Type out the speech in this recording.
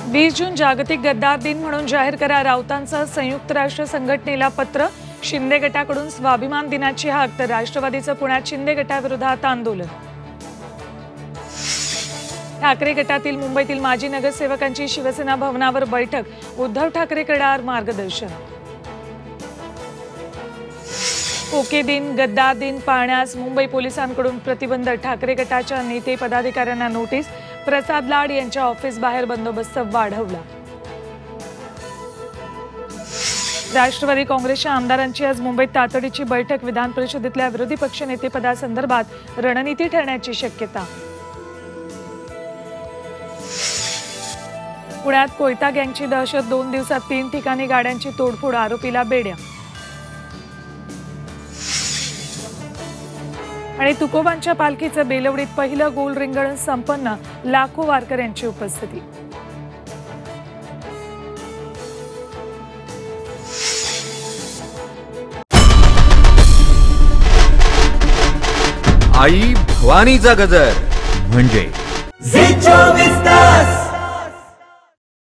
20 जून जागतिक गद्दार दिन म्हणून जाहीर करा। राऊतांचं संयुक्त राष्ट्र संघटनेला पत्र। शिंदे गटाकडून स्वाभिमान दिनाची हाक तर राष्ट्रवादीचं पुण्यात शिंदे गटाविरोधात आंदोलन। ठाकरे गटातील मुंबईतील माजी नगरसेवकांची शिवसेना भवनावर बैठक। उद्धव ठाकरे करणार मार्गदर्शन। ओके दिन गद्दार दिन पाळण्यास मुंबई पोलिसांकडून प्रतिबंध। ठाकरे गटाच्या नेते पदाधिकाऱ्यांना नोटीस। प्रसाद लाड यांच्या ऑफिस बाहेर बंदोबस्त वाढवला। राष्ट्रवादी काँग्रेसच्या आमदारांची आज मुंबईत तातडीची बैठक। विधान परिषदेतल्या विरोधी पक्षनेते पदासंदर्भात रणनीती ठरण्याची शक्यता। पुण्यात कोयता गँगची दहशत। 2 दिवसात 3 ठिकाणी गाड्यांची तोडफोड। आरोपीला बेड्या। आणि तुकोबांच्या पालखीचं बेलवडीत पहिलं गोल रिंगण संपन्न। लाखो वारकऱ्यांची उपस्थिती। आई भवानीचा गजर म्हणजे झी 24 तास।